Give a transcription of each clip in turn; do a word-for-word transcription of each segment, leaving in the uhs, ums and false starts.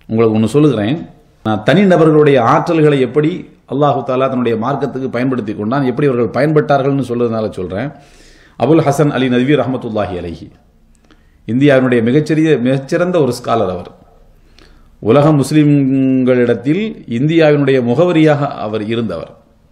உங்களுக்கு ஒன்று சொல்லுகிறேன். தனிநபர்களுடைய ஆற்றல்களை எப்படி அல்லாஹு தாலா தன்னுடைய மார்க்கத்துக்கு பயன்படுத்தி கொண்டான், எப்படி அவர்கள் பயன்பட்டார்கள்னு சொல்றதுனால சொல்றேன். அபுல் ஹசன் அலி நத்வி ரஹமத்துல்லாஹி அலைஹி இந்தியாவினுடைய மிகச்சிறிய மிகச்சிறந்த ஒரு ஸ்காலர். அவர் உலக முஸ்லிம்களிடத்தில் இந்தியாவினுடைய முகவரியாக அவர் இருந்தவர்.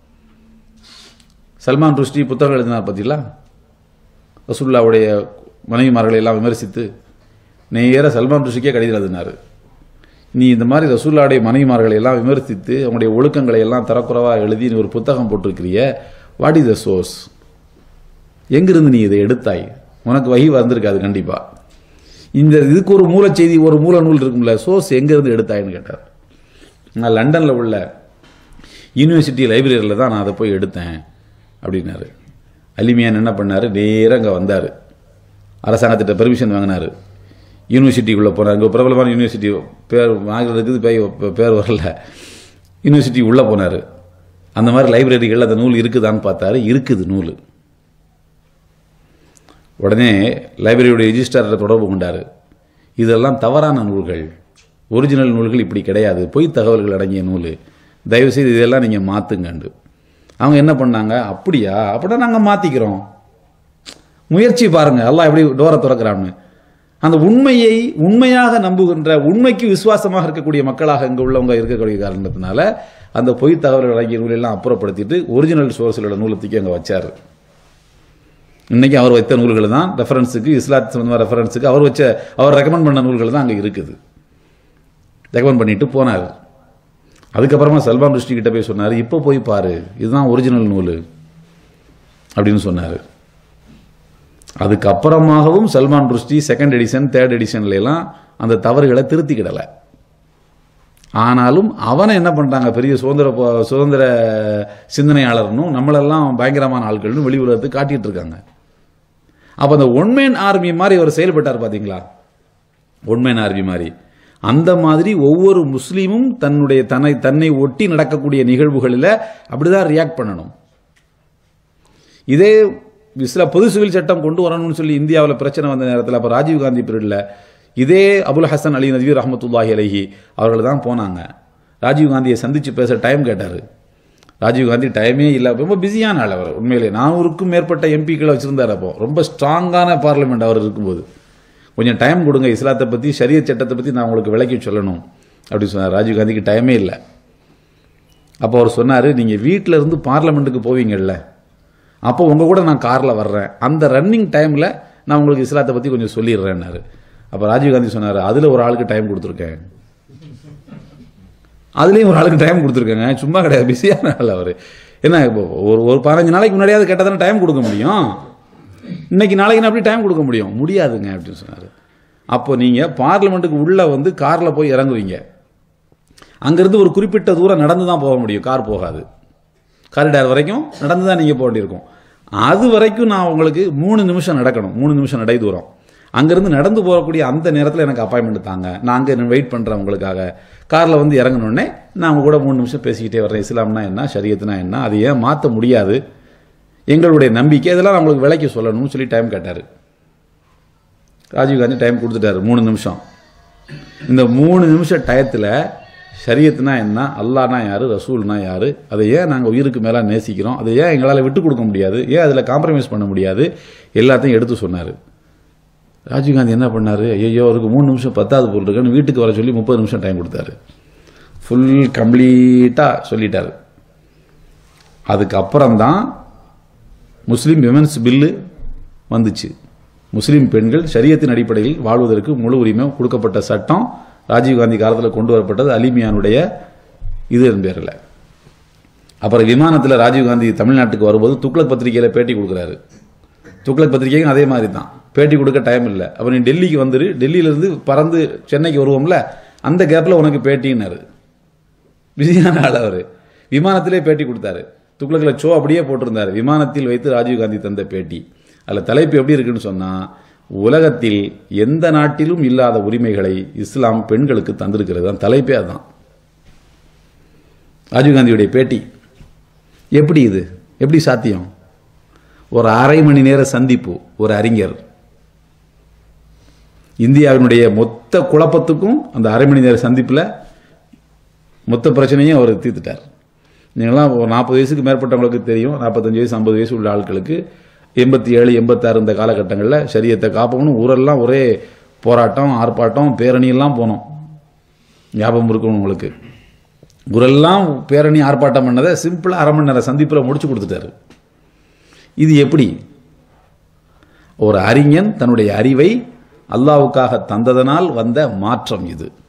சல்மான் ருஷ்டி புத்தகம் எழுதினார் பத்திலா, ரசூலுல்லாஹ்வுடைய மனைவிமார்களை எல்லாம் விமர்சித்து நேர சல்மான் ருஷ்டிக்கே கடிதம் எழுதினார். நீ இந்த மாதிரி ரசூலுல்லாஹ்வுடைய மனைவிமார்களை எல்லாம் விமர்சித்து அவங்களுடைய ஒழுக்கங்களை எல்லாம் தரக்குறைவாக எழுதி நீ ஒரு புத்தகம் போட்டிருக்கிறிய, வாட் இஸ் த சோர்ஸ்? எங்கிருந்து நீ இதை எடுத்தாய்? உனக்கு வகி வந்திருக்காது கண்டிப்பா. இந்த இதுக்கு ஒரு மூல செய்தி, ஒரு மூல நூல் இருக்கும்ல, சோர்ஸ் எங்கிருந்து எடுத்தாயின்னு கேட்டார். நான் லண்டனில் உள்ள யூனிவர்சிட்டி லைப்ரரியில் தான் நான் அதை போய் எடுத்தேன் அப்படின்னாரு. அலிமியான் என்ன பண்ணார், நேராக அங்கே வந்தார், அரசாங்கத்திட்ட பெர்மிஷன் வாங்கினார், யூனிவர்சிட்டிக்குள்ளே போனார். இங்கே பிரபலமான யூனிவர்சிட்டி பேர் வாங்குறதுக்கு பேர் பேர் வரல, யூனிவர்சிட்டி உள்ளே போனார். அந்த மாதிரி லைப்ரரிகளில் அந்த நூல் இருக்குதான்னு பார்த்தாரு, இருக்குது நூல். உடனே லைப்ரரியுடைய ரிஜிஸ்ட்ராரை தொடர்பு கொண்டார். இதெல்லாம் தவறான நூல்கள், ஒரிஜினல் நூல்கள் இப்படி கிடையாது, பொய் தகவல்கள் அடங்கிய நூல், தயவுசெய்து இதெல்லாம் நீங்கள் மாற்றுங்கண்டு. அவங்க என்ன பண்ணாங்க, அப்படியா, அப்படின்னா நாங்கள் மாற்றிக்கிறோம், முயற்சி பாருங்கள் அல்லாஹ் எப்படி டோரை திறக்கிறான்னு. அந்த உண்மையை உண்மையாக நம்புகின்ற, உண்மைக்கு விசுவாசமாக இருக்கக்கூடிய மக்களாக இங்கே உள்ளவங்க இருக்கக்கூடிய காரணத்தினால அந்த பொய் தகவல்கள் அடங்கிய நூலெல்லாம் அப்புறப்படுத்திட்டு ஒரிஜினல் சோர்ஸிலோட நூலத்துக்கு அங்கே வச்சார். இன்னைக்கு அவர் வைத்த நூல்கள் தான் ரெஃபரன்ஸுக்கு, இஸ்லாத்து சம்பந்தமான ரெஃபரன்ஸுக்கு அவர் வச்ச அவர் ரெக்கமெண்ட் பண்ண நூல்கள் தான் அங்கே இருக்குது. ரெக்கமெண்ட் பண்ணிட்டு போனார். அதுக்கப்புறமா சல்மான் ருஷ்டி கிட்ட போய் சொன்னார், இப்போ போய் பாரு, இதுதான் ஒரிஜினல் நூல் அப்படின்னு சொன்னார். அதுக்கப்புறமாகவும் Salman Rushdie second edition third எடிஷன்ல எல்லாம் அந்த தவறுகளை திருத்திக்கிடலை. ஆனாலும் அவனை என்ன பண்ணிட்டாங்க, பெரிய சுதந்திர சுதந்திர சிந்தனையாளர்னும் நம்மளெல்லாம் பயங்கரமான ஆட்கள்னு வெளி உலகத்துக்கு காட்டிட்டு இருக்காங்க. அப்போ அந்த ஒன்மேன் ஆர்மி மாதிரி அவர் செயல்பட்டார் பார்த்தீங்களா, ஒன்மேன் ஆர்மி மாதிரி. அந்த மாதிரி ஒவ்வொரு முஸ்லீமும் தன்னுடைய தன்னை தன்னை ஒட்டி நடக்கக்கூடிய நிகழ்வுகளில் அப்படிதான் ரியாக்ட் பண்ணணும். இதே இஸ்லா பொது சிவில் சட்டம் கொண்டு வரணும்னு சொல்லி இந்தியாவில் பிரச்சனை வந்த நேரத்தில், அப்போ ராஜீவ்காந்தி பீரியடில் இதே அபுல் ஹசன் அலி நத்வி ரஹமத்துல்லாஹி அலைஹி அவர்கள் தான் போனாங்க. ராஜீவ்காந்தியை சந்தித்து பேச டைம் கேட்டார். ராஜீவ்காந்தி டைமே இல்லை, ரொம்ப பிஸியான ஆள் அவர். உண்மையிலே நானூறுக்கும் மேற்பட்ட எம்பிக்களை வச்சுருந்தார். அப்போ ரொம்ப ஸ்ட்ராங்கான பார்லிமெண்ட் அவர் இருக்கும்போது, கொஞ்சம் டைம் கொடுங்க, இஸ்லாத்தை பற்றி ஷரியத் சட்டத்தை பற்றி நான் உங்களுக்கு விளக்கி சொல்லணும் அப்படின்னு சொன்னார். ராஜீவ்காந்திக்கு டைமே இல்லை. அப்போ அவர் சொன்னார், நீங்கள் வீட்டில் இருந்து பார்லிமெண்ட்டுக்கு போவீங்கள்ல, அப்போ உங்கள் கூட நான் காரில் வர்றேன், அந்த ரன்னிங் டைமில் நான் உங்களுக்கு இஸ்லாத்தை பற்றி கொஞ்சம் சொல்லிடுறேன்னாரு. அப்போ ராஜீவ்காந்தி சொன்னார், அதில் ஒரு ஆளுக்கு டைம் கொடுத்துருக்கேன், அதுலேயும் ஒரு ஆளுக்கு டைம் கொடுத்துருக்கேங்க, சும்மா கிடையாது, பிஸியான ஆள் அவர். என்ன இப்போ ஒரு ஒரு பதினஞ்சு நாளைக்கு முன்னாடியாவது கேட்டால் தானே டைம் கொடுக்க முடியும், இன்னைக்கு நாளைக்கு அப்படி டைம் கொடுக்க முடியும் முடியாதுங்க அப்படின்னு சொன்னார். அப்போ நீங்கள் பார்லிமெண்ட்டுக்கு உள்ளே வந்து காரில் போய் இறங்குவீங்க, அங்கேருந்து ஒரு குறிப்பிட்ட தூரம் நடந்து தான் போக முடியும், கார் போகாது, காரிடார் வரைக்கும் நடந்து தான் நீங்கள் போக வேண்டியிருக்கும். அது வரைக்கும் நான் உங்களுக்கு மூணு நிமிஷம் நடக்கணும், மூணு நிமிஷம் நடை தூரம். அங்கேருந்து நடந்து போகக்கூடிய அந்த நேரத்தில் எனக்கு அப்பாயின்மெண்ட் தாங்க, நான் அங்கே வெயிட் பண்ணுறேன் உங்களுக்காக. காரில் வந்து இறங்கினோடனே நான் அவங்க கூட மூணு நிமிஷம் பேசிக்கிட்டே வர்றேன், இஸ்லாம்னா என்ன, ஷரியத்துனா என்ன, அதை ஏன் மாற்ற முடியாது, எங்களுடைய நம்பிக்கை, இதெல்லாம் நான் உங்களுக்கு விலைக்கு சொல்லணும்னு சொல்லி டைம் கேட்டார். ராஜீவ்காந்தி டைம் கொடுத்துட்டாரு, மூணு நிமிஷம். இந்த மூணு நிமிஷம் டயத்தில் ஷரியத்துனா என்ன, அல்லாஹ்னா யார், ரசூல்னா யார், அதை ஏன் நாங்கள் உயிருக்கு மேலே நேசிக்கிறோம், அதை ஏன் எங்களால் விட்டு கொடுக்க முடியாது, ஏன் அதில் காம்ப்ரமைஸ் பண்ண முடியாது, எல்லாத்தையும் எடுத்து சொன்னார். ராஜீவ்காந்தி என்ன பண்ணார், ஐயோ அவருக்கு மூணு நிமிஷம் பத்தாவது போல் இருக்குன்னு வீட்டுக்கு வர சொல்லி முப்பது நிமிஷம் டைம் கொடுத்தாரு. ஃபுல் கம்ப்ளீட்டாக சொல்லிட்டார். அதுக்கப்புறம்தான் முஸ்லீம் விமென்ஸ் பில்லு வந்துச்சு. முஸ்லீம் பெண்கள் ஷரியத்தின் அடிப்படையில் வாழ்வதற்கு முழு உரிமை கொடுக்கப்பட்ட சட்டம் ராஜீவ்காந்தி காலத்தில் கொண்டு வரப்பட்டது, அலிமியானுடைய இது பேரில். அப்புறம் விமானத்தில் ராஜீவ்காந்தி தமிழ்நாட்டுக்கு வரும்போது துக்ளக் பத்திரிகையில் பேட்டி கொடுக்குறாரு. துக்ளக் பத்திரிகைக்கும் அதே மாதிரி தான், பேட்டி கொடுக்க டைம் இல்லை. அப்புறம் நீ டெல்லிக்கு வந்துரு, டெல்லியிலேருந்து பறந்து சென்னைக்கு வருவோம்ல, அந்த கேப்பில் உனக்கு பேட்டின்னாரு. பிஸியான ஆள் அவர். விமானத்திலே பேட்டி கொடுத்தாரு. துக்ளக்கில் ஷோ அப்படியே போட்டிருந்தார், விமானத்தில் வைத்து ராஜீவ்காந்தி தந்த பேட்டி. அதில் தலைப்பு எப்படி இருக்குன்னு சொன்னால், உலகத்தில் எந்த நாட்டிலும் இல்லாத உரிமைகளை இஸ்லாம் பெண்களுக்கு தந்திருக்கிறது தான் தலைப்பே. அதுதான் ராஜீவ்காந்தியுடைய பேட்டி. எப்படி இது எப்படி சாத்தியம்? ஒரு அரை மணி நேர சந்திப்பு, ஒரு அறிஞர் இந்தியாவினுடைய மொத்த குழப்பத்துக்கும் அந்த அரை மணி நேர சந்திப்பில் மொத்த பிரச்சனையும் அவர் தீர்த்துட்டார். நீங்களாம் ஒரு நாற்பது வயசுக்கு மேற்பட்டவங்களுக்கு தெரியும், நாற்பத்தஞ்சு வயசு ஐம்பது வயசு உள்ள ஆட்களுக்கு எண்பத்தி ஏழு எண்பத்தாறு இந்த காலகட்டங்களில் ஷரியத்தை காப்போம்னு ஊரெல்லாம் ஒரே போராட்டம் ஆர்ப்பாட்டம் பேரணியெல்லாம் போனோம். ஞாபகம் இருக்கணும் உங்களுக்கு. ஊரெல்லாம் பேரணி ஆர்ப்பாட்டம் பண்ணதை சிம்பிளாக அரை மணி நேரம் சந்திப்பில் முடிச்சு கொடுத்துட்டாரு. இது எப்படி? ஒரு அறிஞன் தன்னுடைய அறிவை அல்லாஹ்வுக்காக தந்ததனால் வந்த மாற்றம் இது.